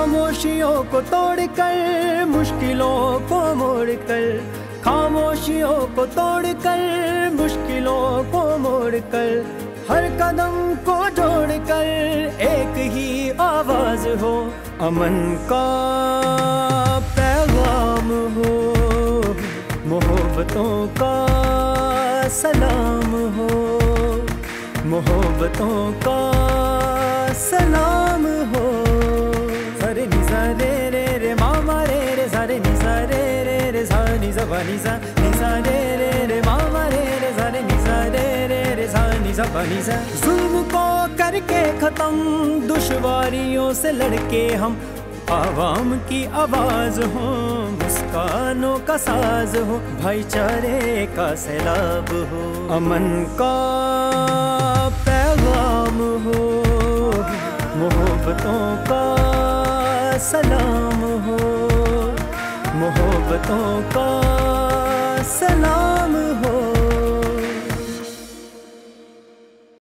खामोशियों को तोड़कर, मुश्किलों को मोड़कर, खामोशियों को तोड़कर, मुश्किलों को मोड़कर, हर कदम को जोड़कर एक ही आवाज हो, अमन का पैगाम हो, मोहब्बतों का सलाम हो, मोहब्बतों का सलाम हो। सरे निजा रे रे रे मामा रे रे, सारे निजा रे रे रे, सा निजा बा निजा, निजा रे रे रे मामा रे रे, सारे निजा रे रे रे, सा निजा बा निजा। जुल्म को करके खत्म, दुश्वारियों से लड़के हम आवाम की आवाज हो, मुस्कानों का साज हो, भाईचारे का सैलाब हो, अमन का पैगाम हो, मोहब्बतों का सलाम हो, मोहब्बतों का सलाम हो।